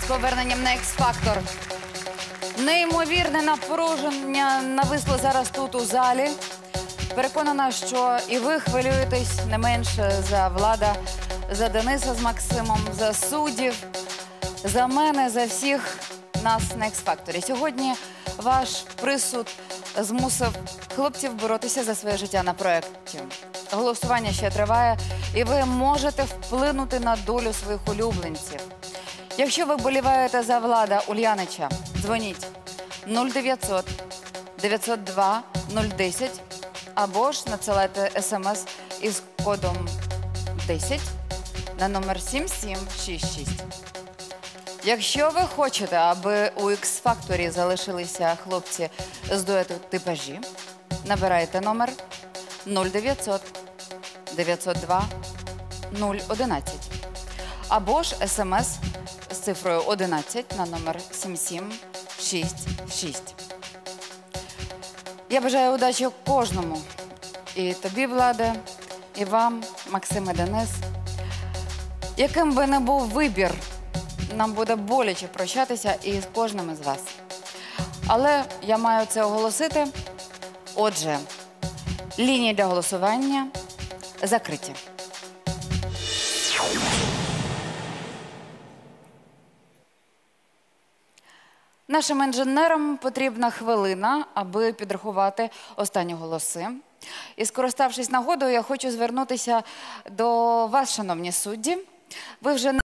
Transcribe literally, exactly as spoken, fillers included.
з поверненням на X-Factor. Неймовірне напруження нависло зараз тут у залі. Переконана, що і ви хвилюєтесь не менше за Влада, за Дениса з Максимом, за суддів, за мене, за всіх нас на X-Factor. Сьогодні ваш присуд змусив хлопців боротися за своє життя на проєкті. Голосування ще триває, і ви можете вплинути на долю своїх улюбленців. Якщо ви вболіваєте за Влада Ульянича, дзвоніть нуль дев'ятсот дев'ятсот два нуль десять або ж надсилайте смс із кодом десять на номер сім сім шість шість. Якщо ви хочете, аби у X-Factor залишилися хлопці з дуету «Типажі», набирайте номер нуль дев'ятсот дев'ятсот два нуль одинадцять або ж смс з цифрою одинадцять на номер сім сім шість шість. Я бажаю удачі кожному. І тобі, Владе, і вам, Максим і Денис. Яким би не був вибір, нам буде боляче прощатися із кожним із вас. Але я маю це оголосити. Отже, лінії для голосування закриті. Нашим інженерам потрібна хвилина, аби підрахувати останні голоси. І скориставшись нагодою, я хочу звернутися до вас, шановні судді. Ви вже